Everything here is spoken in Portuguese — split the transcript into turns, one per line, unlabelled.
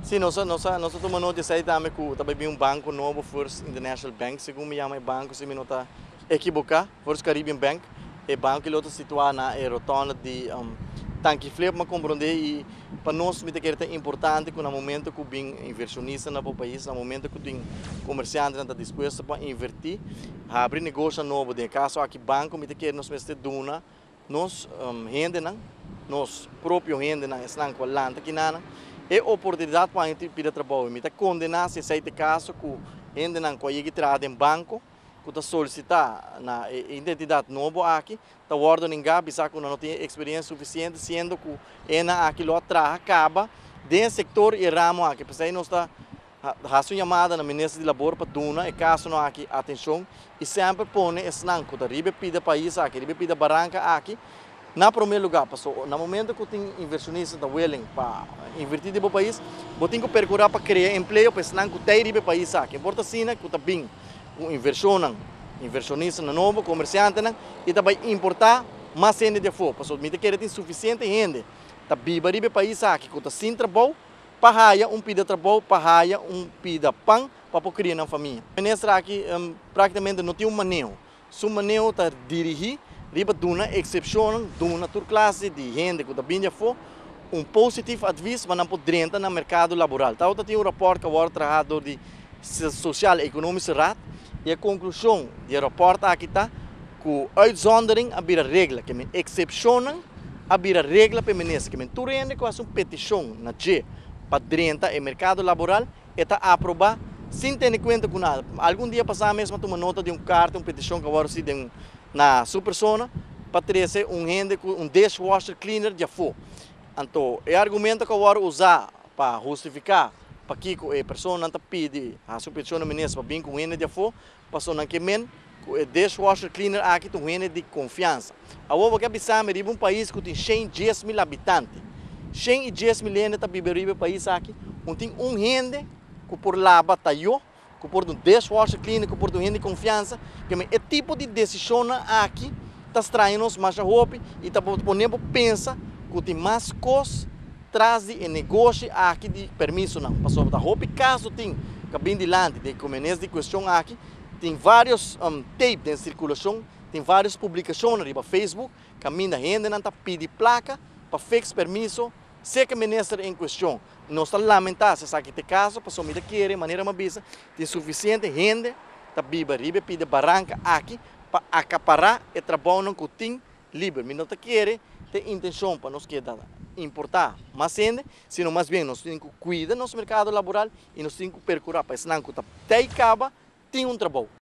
Sim, nós tomamos notícia também que também um banco novo, First International Bank, segundo me chama banco, se me não está equivocado, First Caribbean Bank, é banco que está situado na rotonda de Tanque Flip, mas compreender e para nós me que é importante que no momento que o inversionista no país, no momento que o comerciante está disposto para investir, abrir negócio novo, de caso aqui banco me que nós mestre duna, nós rende não, nós próprio rende não, estão com lanta aqui não, é oportunidade para a gente pedir trabalho, me condenar se esse caso que rende não com a entrada em banco, que está solicitar na identidade nova aqui, está guardando em Gabi, sabe que não tem experiência suficiente, sendo que ena aquilo atrás acaba dentro do setor e ramo aqui, por isso aí nós está raça chamada na ministra de labor para duna, e caso não aqui atenção e sempre põe esse nanco, da ribe pida país aqui, ribe pida barranca aqui, na primeiro lugar, passou, no momento que tem inversionista da willing para investir no país, vou ter que procurar para criar emprego para esse nanco tem ribe país aqui, importa sim que está bem o inversionista novo, comerciante, e também importar mais renda de fora. Porque me quer ter suficiente renda. Tá viva ribe país aqui, que está sem trabalho, para haya pida trabalho, para haya pida pão, para criar na família. A ministra aqui praticamente não tem manejo. Seu manejo está dirigir, riba duna excepção, duna toda classe de renda que está bem de fora, positivo advice, mas não pode entrar no mercado laboral. Então, tem rapport que o trabalhador de social e econômico raad. E a conclusão do rapport aqui está que a uitzondering abrir a regra, que é excepção abrir a regra para ministro, que é tudo ainda com uma petição na G para dentro do mercado laboral e está aprovar sem ter em conta com nada. Algum dia passar mesmo uma nota de carta, uma petição que agora se tem na sua persona para trazer rende com dishwasher cleaner de fora. Então, é argumento que agora usar para justificar para que a pessoa não pede a sua petição no ministro para vir com renda de fora, passou na que men o dishwasher cleaner aqui tem renda de confiança. Agora que pensar é um país que tem 110 mil habitantes, 110 mil ainda está vivendo no país aqui, onde tem renda que por lá batalhou, que por um dishwasher cleaner, que por um renda de confiança, que é tipo de decisão aqui está estranho-nos mais a roupa e está ponendo pensa que tem mais coisas traz de negócio aqui de permisso não. Passou da roupa caso tem cabine de lante de comenes de questão aqui, tem vários tapes em circulação, tem várias publicações no Facebook, caminho da renda não está pedindo placa para fix permisso, se que ministro em questão. Nós estamos lamentando se aqui tem caso, passou me querer de maneira mabisa, tem suficiente renda, está viva riba pide barranca aqui para acaparar e trabalho que tem livre. Me não está querer tem intenção para nós quedar importar mais renda, senão mais bem nós temos que cuidar do nosso mercado laboral e nós temos que procurar para senão que tem trabalho.